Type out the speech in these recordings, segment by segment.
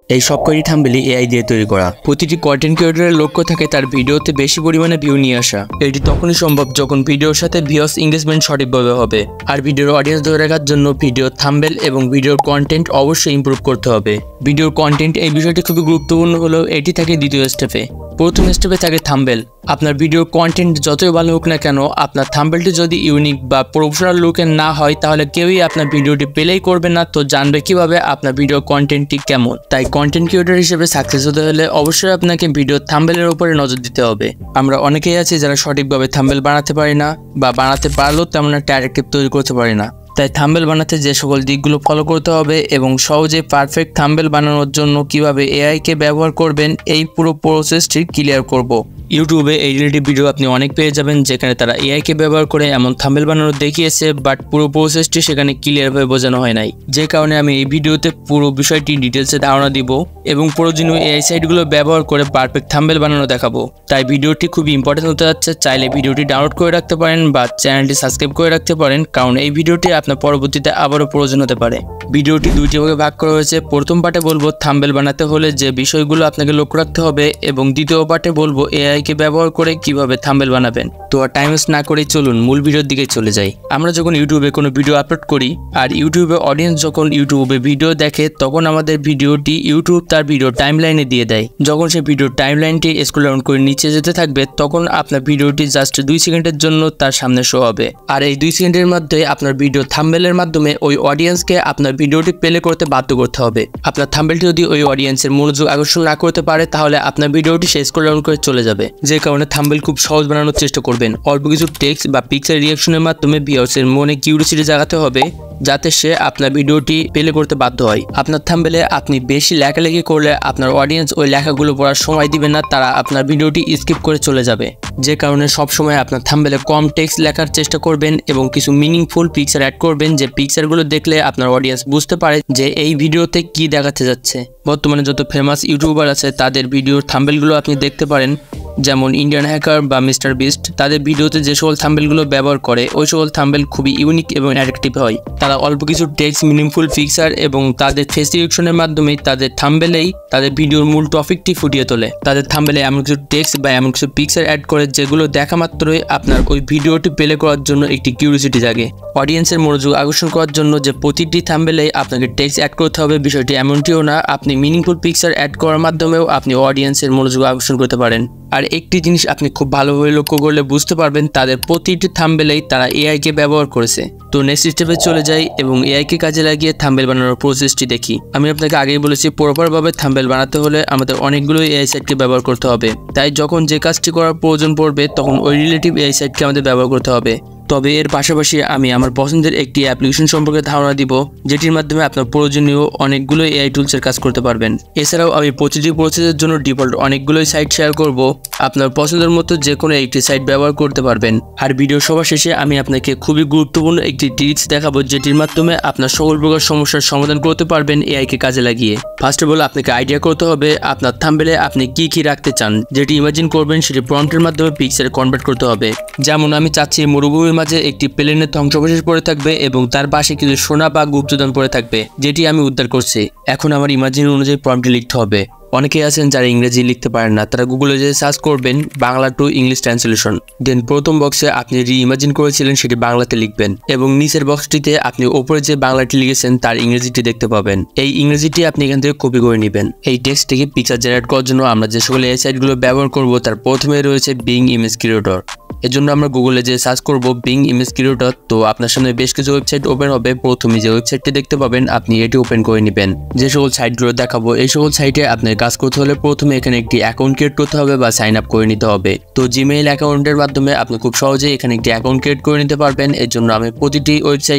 এই সবকটি থাম্বনেলই এআই দিয়ে তৈরি করা। প্রতিটি কন্টেন্ট ক্রিয়েটরের লক্ষ্য থাকে তার ভিডিওতে বেশি পরিমাণে ভিউ নিয়ে আসা। এটি তখনই সম্ভব যখন ভিডিওর সাথে ভিউয়ার্স এঙ্গেজমেন্ট সঠিকভাবে হবে। আর ভিডিওর অডিয়েন্স ধরে রাখার জন্য ভিডিওর থাম্বনেল এবং ভিডিওর কন্টেন্ট অবশ্যই ইমপ্রুভ করতে হবে। ভিডিওর কন্টেন্ট এই বিষয়টি খুবই গুরুত্বপূর্ণ হলেও এটি থাকে দ্বিতীয় স্টেপে। প্রথম স্টেপে থাকে থাম্বনেল। আপনার ভিডিওর কন্টেন্ট যতই ভালো হোক না কেন, আপনার থাম্বনেলটি যদি ইউনিক বা প্রফেশনাল লুকের না হয় তাহলে কেউই আপনার ভিডিওটি প্লেই করবে না। তো জানবে কিভাবে আপনার ভিডিও কন্টেন্টটি কেমন। তাই কন্টেন্ট ক্রিয়েটর হিসেবে সাকসেস হতে হলে অবশ্যই আপনাকে ভিডিওর থাম্বনেলের উপরে নজর দিতে হবে। আমরা অনেকেই আছি যারা সঠিকভাবে থাম্বনেল বানাতে পারি না, বা বানাতে পারলেও তেমন একটা অ্যাট্রাকটিভ তৈরি করতে পারি না। তাই থাম্বনেল বানাতে যে সকল দিকগুলো ফলো করতে হবে এবং সহজে পারফেক্ট থাম্বনেল বানানোর জন্য কিভাবে এআইকে ব্যবহার করবেন, এই পুরো প্রসেসটি ক্লিয়ার করব। ইউটিউবে এই রিলেটিভ ভিডিও আপনি অনেক পেয়ে যাবেন যেখানে তারা এআইকে ব্যবহার করে এমন থাম্বনেল বানানো দেখিয়েছে, বাট পুরো প্রসেসটি সেখানে ক্লিয়ারভাবে বোঝানো হয় নাই। যে কারণে আমি এই ভিডিওতে পুরো বিষয়টি ডিটেলসে ধারণা দিব এবং প্রয়োজনীয় এআই সাইটগুলো ব্যবহার করে পারফেক্ট থাম্বনেল বানানো দেখাবো। তাই ভিডিওটি খুবই ইম্পর্টেন্ট হতে যাচ্ছে। চাইলে ভিডিওটি ডাউনলোড করে রাখতে পারেন বা চ্যানেলটি সাবস্ক্রাইব করে রাখতে পারেন, কারণ এই ভিডিওটি আপনার পরবর্তীতে আবারও প্রয়োজন হতে পারে। ভিডিওটি দুইটি ভাগে ভাগ করা হয়েছে। প্রথম পার্টে বলবো থাম্বনেল বানাতে হলে যে বিষয়গুলো আপনাকে লক্ষ্য রাখতে হবে, এবং দ্বিতীয় পার্টে বলবো এআইকে ব্যবহার করে কিভাবে থাম্বনেল বানাবেন। তো আর টাইম ওয়েস্ট না করেই চলুন মূল ভিডিওর দিকে চলে যাই। আমরা যখন ইউটিউবে কোনো ভিডিও আপলোড করি আর ইউটিউবে অডিয়েন্স যখন ইউটিউবে ভিডিও দেখে, তখন আমাদের ভিডিওটি ইউটিউব তার ভিডিও টাইমলাইনে দিয়ে দেয়। যখন সেই ভিডিও টাইমলাইনটি স্ক্রল ডাউন করে নিচে যেতে থাকবে, তখন আপনার ভিডিওটি জাস্ট 2 সেকেন্ডের জন্য তার সামনে শো হবে। আর এই 2 সেকেন্ডের মধ্যে আপনার ভিডিও থাম্বনেলের মাধ্যমে ওই অডিয়েন্সকে আপনার ভিডিওটি প্লে করতে বাধ্য করতে হবে। আপনার থাম্বনেলটি যদি ওই অডিয়েন্সের মনোযোগ আকর্ষণ না করতে পারে, তাহলে আপনার ভিডিওটি সে স্ক্রল ডাউন করে চলে যাবে। যে কারণে থাম্বনেল খুব সহজ বানানোর চেষ্টা করবেন। অল্প কিছু টেক্সট বা পিকচার রিঅ্যাকশনের মাধ্যমে ভিউয়ার্সের মনে কিউরিওসিটি জাগাতে হবে, যাতে সে আপনার ভিডিওটি প্লে করতে বাধ্য হয়। আপনার থাম্বনেলে আপনি বেশি লেখালেখি করলে আপনার অডিয়েন্স ওই লেখাগুলো পড়ার সময় দিবে না, তারা আপনার ভিডিওটি স্কিপ করে চলে যাবে। যে কারণে সবসময় আপনার থাম্বনেলে কম টেক্সট লেখার চেষ্টা করবেন এবং কিছু মিনিংফুল পিকচার অ্যাড করবেন, যে পিকচারগুলো দেখলে আপনার অডিয়েন্স বুঝতে পারে যে এই ভিডিওতে কি দেখাতে যাচ্ছে। বর্তমানে যত ফেমাস ইউটিউবার আছে তাদের ভিডিওর থাম্বনেলগুলো আপনি দেখতে পারেন, যেমন ইন্ডিয়ান হ্যাকার বা মিস্টার বিস্ট। তাদের ভিডিওতে যে সকল থাম্বনেলগুলো ব্যবহার করে, ওই সকল থাম্বনেল খুবই ইউনিক এবং অ্যাট্রাকটিভ হয়। তারা অল্প কিছু টেক্সট, মিনিংফুল পিকচার এবং তাদের ফেস রিঅ্যাকশনের মাধ্যমে তাদের থাম্বনেলেই তাদের ভিডিওর মূল টপিকটি ফুটিয়ে তোলে। তাদের থাম্বনেলে এমন কিছু টেক্সট বা এমন কিছু পিকচার অ্যাড করে যেগুলো দেখা মাত্রই আপনার ওই ভিডিওটি প্লে করার জন্য একটি কিউরিওসিটি জাগে। অডিয়েন্সের মনোযোগ আকর্ষণ করার জন্য যে প্রতিটি থাম্বনেলে আপনাকে টেক্সট অ্যাড করতে হবে, বিষয়টি এমনটিও না। আপনি মিনিংফুল পিকচার অ্যাড করার মাধ্যমেও আপনি অডিয়েন্সের মনোযোগ আকর্ষণ করতে পারেন। আর একটি জিনিস আপনি খুব ভালোভাবে লক্ষ্য করলে বুঝতে পারবেন, তাদের প্রতিটি থাম্বনেলেই তারা এআইকে ব্যবহার করেছে। তো নেক্সট স্টেপে চলে যাই এবং এআইকে কাজে লাগিয়ে থাম্বনেল বানানোর প্রসেসটি দেখি। আমি আপনাকে আগেই বলেছি, প্রপারভাবে থাম্বনেল বানাতে হলে আমাদের অনেকগুলো এআই সাইটকে ব্যবহার করতে হবে। তাই যখন যে কাজটি করার প্রয়োজন পড়বে, তখন ওই রিলেটিভ এআই সাইটকে আমাদের ব্যবহার করতে হবে। তবে এর পাশাপাশি আমি আমার পছন্দের একটি অ্যাপ্লিকেশন সম্পর্কে ধারণা দিব, যেটির মাধ্যমে আপনার প্রয়োজনীয় অনেকগুলো এআই টুলসের কাজ করতে পারবেন। এছাড়াও আমি প্রতিটি প্রসেসের জন্য ডিফল্ট অনেকগুলোই সাইট শেয়ার করব। আপনার পছন্দের মতো যে কোনো একটি সাইট ব্যবহার করতে পারবেন। আর ভিডিও সবার শেষে আমি আপনাকে খুবই গুরুত্বপূর্ণ একটি ট্রিক্স দেখাবো, যেটির মাধ্যমে আপনার সকল প্রকার সমস্যার সমাধান করতে পারবেন এআইকে কাজে লাগিয়ে। ফার্স্ট অফ অল আপনাকে আইডিয়া করতে হবে আপনার থাম্বনেলে আপনি কি রাখতে চান। যেটি ইমাজিন করবেন সেটি প্রম্পটের মাধ্যমে পিকচারে কনভার্ট করতে হবে। যেমন আমি চাচ্ছি মরুভূমির মাঝে একটি প্লেনের ধ্বংসাবশেষ পড়ে থাকবে এবং তার পাশে কিছু সোনা বা গুপ্তধন পড়ে থাকবে, যেটি আমি উদ্ধার করছি। এখন আমার ইমাজিন অনুযায়ী প্রম্পটে লিখতে হবে। অনেকেই আছেন যারা ইংরেজি লিখতে পারেন না, তারা গুগলে যে সার্চ করবেন Bangla to English translation. Then প্রথম বক্সে আপনি রি-ইমাজিন করেছিলেন সেটি বাংলাতে লিখবেন এবং নিচের বক্সটিতে আপনি ওপরে যে বাংলাটি লিখেছেন তার ইংরেজিটি দেখতে পাবেন। এই ইংরেজিটি আপনি এখান থেকে কপি করে নেবেন। এই টেক্সটটিকে পিকচার জেনারেট করার জন্য আমরা যে সকল এই সাইটগুলো ব্যবহার করব, তার প্রথমে রয়েছে বিং ইমেজ ক্রিয়েটর। এর জন্য আমরা গুগলে যে সার্চ করব বিং ইমেজ ক্রিয়েটর, তো আপনার সামনে বেশ কিছু ওয়েবসাইট ওপেন হবে। প্রথমে যে ওয়েবসাইটটি দেখতে পাবেন আপনি এটি ওপেন করে নেবেন। যে সকল সাইটগুলো দেখাবো, এই সকল সাইটে আপনার কাজ করতে হলে প্রথমে এখানে একটি অ্যাকাউন্ট ক্রিয়েট করতে হবে বা সাইন আপ করে নিতে হবে। তো জিমেইল অ্যাকাউন্টের মাধ্যমে আপনি খুব সহজেই এখানে একটি অ্যাকাউন্ট ক্রিয়েট করে নিতে পারবেন। এর জন্য আমি প্রতিটি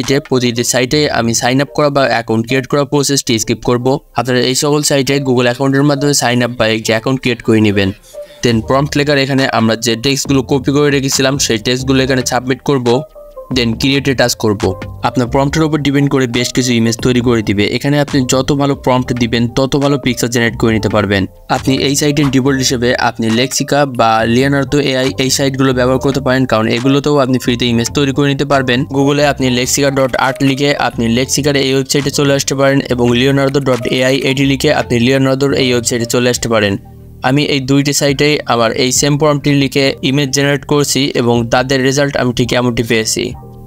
সাইটে আমি সাইন আপ করা বা অ্যাকাউন্ট ক্রিয়েট করা প্রসেসটি স্কিপ করব। আপনারা এই সকল সাইটে গুগল অ্যাকাউন্টের মাধ্যমে সাইন আপ বা একটি অ্যাকাউন্ট ক্রিয়েট করে নেবেন। দেন প্রম্পট লেখার এখানে আমরা যে টেক্সটগুলো কপি করে রেখেছিলাম সেই টেক্সটগুলো এখানে সাবমিট করব। দেন ক্রিয়েটে টাচ করব। আপনার প্রম্পটের উপর ডিপেন্ড করে বেশ কিছু ইমেজ তৈরি করে দিবে। এখানে আপনি যত ভালো প্রম্পট দিবেন তত ভালো পিকচার জেনারেট করে নিতে পারবেন। আপনি এই সাইটের ডিফল্ট হিসেবে আপনি লেক্সিকা বা লিওনার্দো এআই এই সাইটগুলো ব্যবহার করতে পারেন, কারণ এগুলোতেও আপনি ফ্রিতে ইমেজ তৈরি করে নিতে পারবেন। গুগলে আপনি lexica.art লিখে আপনি লেক্সিকার এই ওয়েবসাইটে চলে আসতে পারেন এবং leonardo.ai এটি লিখে আপনি লিওনার্দোর এই ওয়েবসাইটে চলে আসতে পারেন। আমি এই দুইটি সাইটে আবার এই সেম প্রম্পটটি লিখে ইমেজ জেনারেট করছি এবং তাদের রেজাল্ট আমি ঠিক এমনটি পেয়েছি।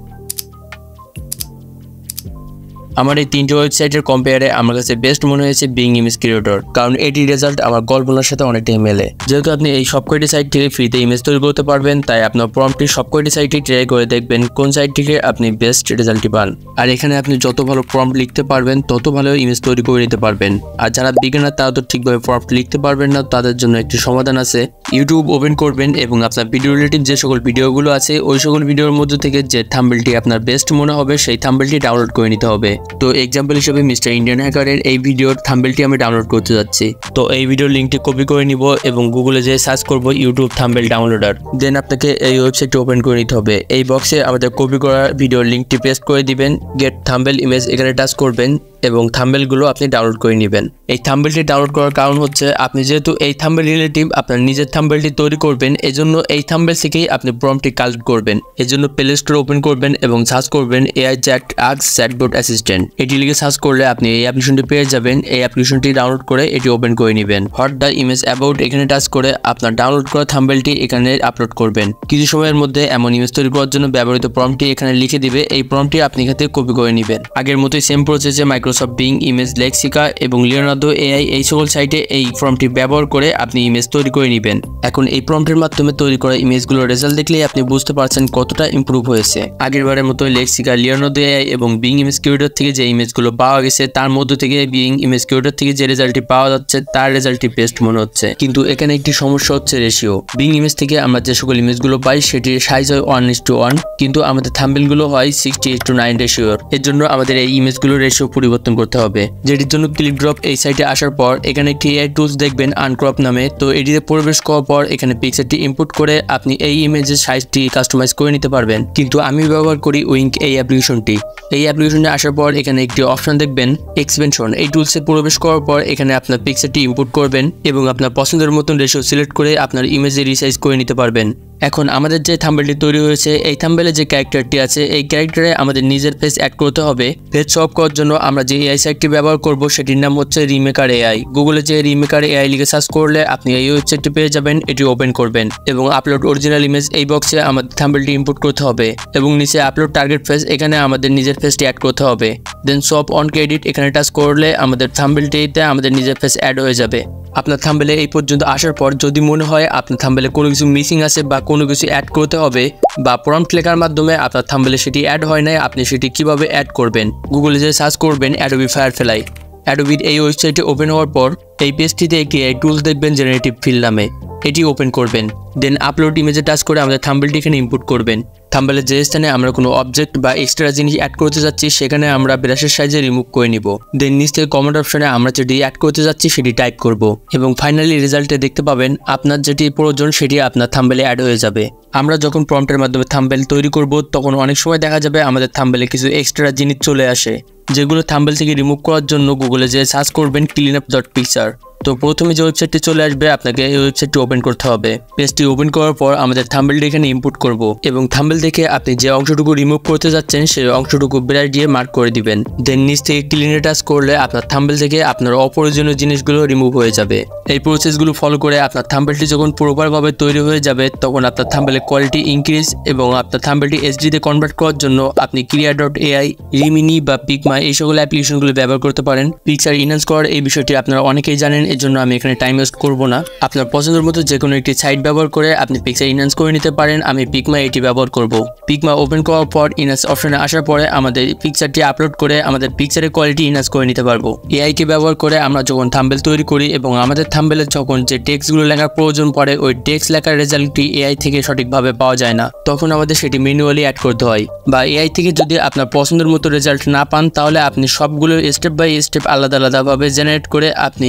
আমার এই তিনটি ওয়েবসাইটের কম্পেয়ারে আমার কাছে বেস্ট মনে হয়েছে বিং ইমেজ ক্রিয়েটর, কারণ এটির রেজাল্ট আমার কল্পনার সাথে অনেকটাই মেলে। যেহেতু আপনি এই সবকটি সাইট থেকে ফ্রিতে ইমেজ তৈরি করতে পারবেন, তাই আপনার প্রম্পটটি সবকটি সাইটে ট্রাই করে দেখবেন কোন সাইট থেকে আপনি বেস্ট রেজাল্টটি পান। আর এখানে আপনি যত ভালো প্রম্পট লিখতে পারবেন তত ভালো ইমেজ তৈরি করে নিতে পারবেন। আর যারা বিগিনার তারা তো ঠিকভাবে প্রম্পট লিখতে পারবেন না, তাদের জন্য একটি সমাধান আছে। ইউটিউব ওপেন করবেন এবং আপনার ভিডিও রিলেটিভ যে সকল ভিডিওগুলো আছে ওই সকল ভিডিওর মধ্যে থেকে যে থাম্বনেলটি আপনার বেস্ট মনে হবে সেই থাম্বনেলটি ডাউনলোড করে নিতে হবে। তো এক্সাম্পল হিসেবে মিস্টার ইন্ডিয়ান হ্যাকারের এই ভিডিওর থাম্বনেলটি আমি ডাউনলোড করতে যাচ্ছি। তো এই ভিডিওর লিঙ্কটি কপি করে নিব এবং গুগলে যেয়ে সার্চ করব ইউটিউব থাম্বনেল ডাউনলোডার। দেন আপনাকে এই ওয়েবসাইটটি ওপেন করে নিতে হবে। এই বক্সে আমাদের কপি করা ভিডিওর লিঙ্কটি পেস্ট করে দিবেন। গেট থাম্বনেল ইমেজ এখানে টাচ করবেন এবং থাম্বনেলগুলো আপনি ডাউনলোড করে নেবেন। এই থাম্বনেলটি ডাউনলোড করার কারণ হচ্ছে আপনি যেহেতু এই থাম্বনেল রিলেটিভ আপনার নিজের থাম্বনেলটি তৈরি করবেন, এজন্য এই থাম্বনেল থেকেই আপনি প্রম্পটটি কালেক্ট করবেন। এজন্য প্লে স্টোর ওপেন করবেন এবং সার্চ করবেন AI chat ask chatbot assistant. এটি লিখে সার্চ করলে আপনি এই অ্যাপ্লিকেশনটি পেয়ে যাবেন। এই অ্যাপ্লিকেশনটি ডাউনলোড করে এটি ওপেন করে নেবেন। হোয়াট দ্য ইমেজ অ্যাবাউট এখানে টাচ করে আপনার ডাউনলোড করা থাম্বনেলটি এখানে আপলোড করবেন। কিছু সময়ের মধ্যে এমন ইমেজ তৈরি করার জন্য ব্যবহৃত প্রম্পটটি এখানে লিখে দিবে। এই প্রম্পটটি আপনি এখান থেকে কপি করে নেবেন। আগের মতোই সেম প্রসেসে মাইক্রোসফট বিং ইমেজ, লেক্সিকা এবং লিওনার্দো এআই এই সকল সাইটে এই প্রম্পটটি ব্যবহার করে আপনি ইমেজ তৈরি করে নেবেন। এখন এই প্রম্পটের মাধ্যমে তৈরি করা ইমেজগুলোর রেজাল্ট দেখলেই আপনি বুঝতে পারছেন কতটা ইমপ্রুভ হয়েছে। আগেরবারের মতো লেক্সিকা, লিওনার্দো এআই এবং বিং ইমেজ ক্রিয়েটর থেকে যে ইমেজগুলো পাওয়া গেছে তার মধ্য থেকে বিং ইমেজ ক্রিয়েটর থেকে যে রেজাল্টটি পাওয়া যাচ্ছে তার রেজাল্টটি বেস্ট মনে হচ্ছে। কিন্তু এখানে একটি সমস্যা হচ্ছে রেশিও। বিং ইমেজ থেকে আমরা যে সকল ইমেজগুলো পাই সেটির সাইজ হয় 1:1, কিন্তু আমাদের থাম্বনেলগুলো হয় 60:9 রেশিওর। এর জন্য আমাদের এই ইমেজগুলোর রেশিও পরিবর্তন করতে হবে, যেটির জন্য ক্লিক ড্রপ এই সাইটে আসার পর এখানে একটি এআই টুলস দেখবেন আনক্রপ নামে। তো এটিতে প্রবেশ করার পর এখানে পিকচারটি ইনপুট করে আপনি এই ইমেজের সাইজটি কাস্টমাইজ করে নিতে পারবেন। কিন্তু আমি ব্যবহার করি উইঙ্ক এই অ্যাপ্লিকেশনটি। এই অ্যাপ্লিকেশনে আসার পর এখানে একটি অপশন দেখবেন এক্সপেনশন। এই টুলসে প্রবেশ করার পর এখানে আপনার পিকচারটি ইনপুট করবেন এবং আপনার পছন্দের মতন রেশিও সিলেক্ট করে আপনার ইমেজে রিসাইজ করে নিতে পারবেন। এখন আমাদের যে থাম্বনেলটি তৈরি হয়েছে এই থাম্বনেলে যে ক্যারেক্টারটি আছে এই ক্যারেক্টারে আমাদের নিজের ফেস অ্যাড করতে হবে। ফেস শো আপ করার জন্য আমরা যে এআই সাইটটি ব্যবহার করব সেটির নাম হচ্ছে রিমেকার এআই। গুগলে যে রিমেকার এআই লিখে সার্চ করলে আপনি এই ওয়েবসাইটটি পেয়ে যাবেন। এটি ওপেন করবেন এবং আপলোড অরিজিনাল ইমেজ এই বক্সে আমাদের থাম্বনেলটি ইনপুট করতে হবে এবং নিচে আপলোড টার্গেট ফেস এখানে আমাদের নিজের ফেসটি অ্যাড করতে হবে। Then show up on credit এখানে টাচ করলে আমাদের থাম্বনেলটিতে আমাদের নিজের ফেস অ্যাড হয়ে যাবে। আপনার থাম্বনেলে এই পর্যন্ত আসার পর যদি মনে হয় আপনার থাম্বনেলে কোনো কিছু মিসিং আছে বা কোনো কিছু অ্যাড করতে হবে বা প্রম্পট লেখার মাধ্যমে আপনার থাম্বনেলে সেটি অ্যাড হয় নাই, আপনি সেটি কিভাবে অ্যাড করবেন গুগলে যে সার্চ করবেন অ্যাডোবি ফায়ারফ্লাই। অ্যাডোবির এই ওয়েবসাইটে ওপেন হওয়ার পর এই পেজটিতে একটি এআই টুলস দেখবেন জেনারেটিভ ফিল নামে। এটি ওপেন করবেন। দেন আপলোড ইমেজে টাচ করে আমাদের থাম্বনেলটি এখানে ইনপুট করবেন। থাম্বনেলের যে স্থানে আমরা কোনো অবজেক্ট বা এক্সট্রা জিনিস অ্যাড করতে যাচ্ছি সেখানে আমরা ব্রাশের সাইজে রিমুভ করে নিব। দেন নিচ থেকে কমেন্ট অপশনে আমরা যেটি অ্যাড করতে যাচ্ছি সেটি টাইপ করব এবং ফাইনালি রেজাল্টে দেখতে পাবেন আপনার যেটি প্রয়োজন সেটি আপনার থাম্বনেলে অ্যাড হয়ে যাবে। আমরা যখন প্রম্পটের মাধ্যমে থাম্বনেল তৈরি করব তখন অনেক সময় দেখা যাবে আমাদের থাম্বনেলে কিছু এক্সট্রা জিনিস চলে আসে, যেগুলো থাম্বনেল থেকে রিমুভ করার জন্য গুগলে যে সার্চ করবেন cleanup.picture। তো প্রথমে যে ওয়েবসাইটটি চলে আসবে আপনাকে এই ওয়েবসাইটটি ওপেন করতে হবে। পেজটি ওপেন করার পর আমাদের থাম্বনেলটি এখানে ইনপুট করব এবং থাম্বনেল থেকে আপনি যে অংশটুকু রিমুভ করতে যাচ্ছেন সেই অংশটুকু ব্রাশ দিয়ে মার্ক করে দিবেন। দেন নিচ থেকে ক্লিনে টাচ করলে আপনার থাম্বনেল থেকে আপনার অপ্রয়োজনীয় জিনিসগুলো রিমুভ হয়ে যাবে। এই প্রসেসগুলো ফলো করে আপনার থাম্বনেলটি যখন প্রপারভাবে তৈরি হয়ে যাবে তখন আপনার থাম্বনেলের কোয়ালিটি ইনক্রিজ এবং আপনার থাম্বনেলটি এইচডিতে কনভার্ট করার জন্য আপনি Krea.ai, রিমিনি বা পিকমা এই সকল অ্যাপ্লিকেশনগুলো ব্যবহার করতে পারেন। পিকচার ইনহ্যান্স করার এই বিষয়টি আপনারা অনেকেই জানেন, এর জন্য আমি এখানে টাইম ওয়েস্ট করব না। আপনার পছন্দের মতো যে কোনো একটি সাইট ব্যবহার করে আপনি পিকচার ইনহ্যান্স করে নিতে পারেন। আমি পিকমা এটি ব্যবহার করব। পিকমা ওপেন করার পর ইনহ্যান্স অপশনে আসার পরে আমাদের পিকচারটি আপলোড করে আমাদের পিকচারের কোয়ালিটি ইনহ্যান্স করে নিতে পারবো। এআইকে ব্যবহার করে আমরা যখন থাম্বনেল তৈরি করি এবং আমাদের থাম্বনেলে যখন যে টেক্সটগুলো লেখার প্রয়োজন পড়ে ওই টেক্সট লেখার রেজাল্টটি এআই থেকে সঠিকভাবে পাওয়া যায় না, তখন আমাদের সেটি ম্যানুয়ালি অ্যাড করতে হয়। বা এআই থেকে যদি আপনার পছন্দের মতো রেজাল্ট না পান তাহলে আপনি সবগুলো স্টেপ বাই স্টেপ আলাদা আলাদাভাবে জেনারেট করে আপনি একটি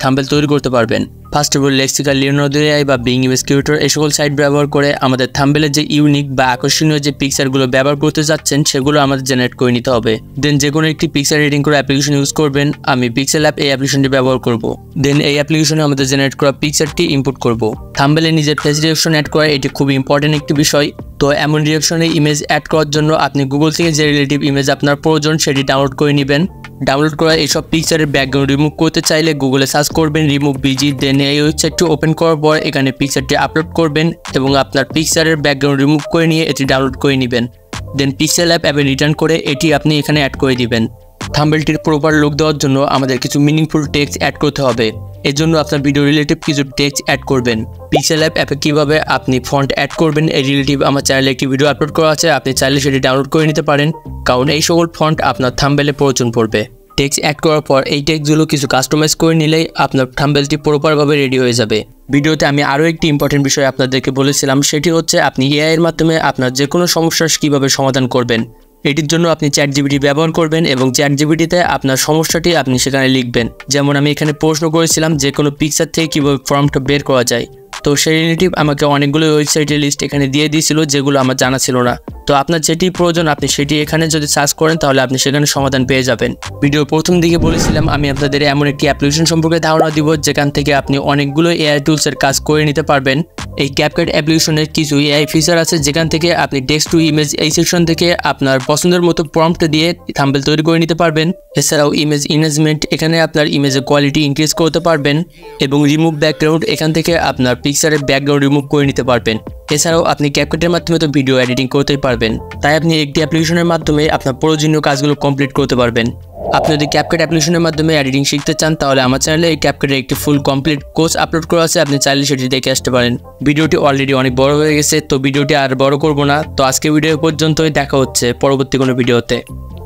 থাম্বনেল তৈরি করতে পারবেন। First of all Lexica, Leonardo AI বা বিং ইমেজ ক্রিয়েটর এই সকল সাইট ব্যবহার করে আমাদের থাম্বনেলের যে ইউনিক বা আকর্ষণীয় যে পিকচারগুলো ব্যবহার করতে যাচ্ছেন সেগুলো আমাদের জেনারেট করে নিতে হবে। দেন যে কোনো একটি পিকচার এডিটিং করে অ্যাপ্লিকেশন ইউজ করবেন। আমি পিক্সেল অ্যাপ এই অ্যাপ্লিকেশনটি ব্যবহার করব। দেন এই অ্যাপ্লিকেশনে আমাদের জেনারেট করা পিকচারটি ইনপুট করব। থাম্বনেলে নিজের ফেস রিঅ্যাকশন অ্যাড করা এটি খুব ইম্পর্টেন্ট একটি বিষয়। তো এমন রিঅ্যাকশনে ইমেজ অ্যাড করার জন্য আপনি গুগল থেকে যে রিলেটিভ ইমেজ আপনার প্রয়োজন সেটি ডাউনলোড করে নেবেন। ডাউনলোড করা এইসব পিকচারের ব্যাকগ্রাউন্ড রিমুভ করতে চাইলে গুগলে সার্চ করবেন রিমুভ বিজি। দেন এই ওয়েবসাইটটি ওপেন করার পর এখানে পিকচারটি আপলোড করবেন এবং আপনার পিকচারের ব্যাকগ্রাউন্ড রিমুভ করে নিয়ে এটি ডাউনলোড করে নেবেন। দেন পিক্সেল অ্যাপে রিটার্ন করে এটি আপনি এখানে অ্যাড করে দিবেন। থাম্বনেলটির প্রপার লুক দেওয়ার জন্য আমাদের কিছু মিনিংফুল টেক্সট অ্যাড করতে হবে। এর জন্য আপনার ভিডিও রিলেটিভ কিছু টেক্সট অ্যাড করবেন। পিক্সেল অ্যাপে কীভাবে আপনি ফন্ট অ্যাড করবেন এই রিলেটিভ আমার চ্যানেলে একটি ভিডিও আপলোড করা আছে, আপনি চাইলে সেটি ডাউনলোড করে নিতে পারেন, কারণ এই সকল ফন্ট আপনার থাম্বনেলে প্রয়োজন পড়বে। টেক্সট অ্যাড করার পর এই টেক্সটগুলো কিছু কাস্টমাইজ করে নিলেই আপনার থাম্বনেলটি প্রপারভাবে রেডি হয়ে যাবে। ভিডিওতে আমি আরও একটি ইম্পর্টেন্ট বিষয় আপনাদেরকে বলেছিলাম, সেটি হচ্ছে আপনি এআই এর মাধ্যমে আপনার যে কোনো সমস্যার কীভাবে সমাধান করবেন। এটির জন্য আপনি ChatGPT ব্যবহার করবেন এবং ChatGPTতে আপনার সমস্যাটি আপনি সেখানে লিখবেন। যেমন আমি এখানে প্রশ্ন করেছিলাম যে কোনো পিকচার থেকে কীভাবে ফর্মটা বের করা যায়। তো সেই রিলেটিভ আমাকে অনেকগুলো ওয়েবসাইটের লিস্ট এখানে দিয়ে দিয়েছিল যেগুলো আমার জানা ছিল না। তো আপনার যেটি প্রয়োজন আপনি সেটি এখানে যদি সার্চ করেন তাহলে আপনি সেখানে সমাধান পেয়ে যাবেন। ভিডিওর প্রথম দিকে বলেছিলাম আমি আপনাদের এমন একটি অ্যাপ্লিকেশন সম্পর্কে ধারণা দিব যেখান থেকে আপনি অনেকগুলো এআই টুলসের কাজ করে নিতে পারবেন। এই ক্যাপকাট অ্যাপ্লিকেশনের কিছু এআই ফিচার আছে যেখান থেকে আপনি টেক্সট টু ইমেজ এই সেকশন থেকে আপনার পছন্দের মতো প্রম্পট দিয়ে থাম্বনেল তৈরি করে নিতে পারবেন। এছাড়াও ইমেজ এনহ্যান্সমেন্ট, এখানে আপনার ইমেজের কোয়ালিটি ইনক্রিজ করতে পারবেন এবং রিমুভ ব্যাকগ্রাউন্ড, এখান থেকে আপনার পিকচারের ব্যাকগ্রাউন্ড রিমুভ করে নিতে পারবেন। এছাড়াও আপনি ক্যাপকাটের মাধ্যমে তো ভিডিও এডিটিং করতেই পারবেন, তাই আপনি একটি অ্যাপ্লিকেশনের মাধ্যমে আপনার প্রয়োজনীয় কাজগুলো কমপ্লিট করতে পারবেন। আপনি যদি ক্যাপকাট অ্যাপ্লিকেশনের মাধ্যমে এডিটিং শিখতে চান তাহলে আমার চ্যানেলে এই ক্যাপকাটের একটি ফুল কমপ্লিট কোর্স আপলোড করা আছে, আপনি চাইলে সেটি দেখে আসতে পারেন। ভিডিওটি অলরেডি অনেক বড় হয়ে গেছে, তো ভিডিওটি আর বড় করব না। তো আজকে ভিডিও পর্যন্তই, দেখা হচ্ছে পরবর্তী কোনো ভিডিওতে।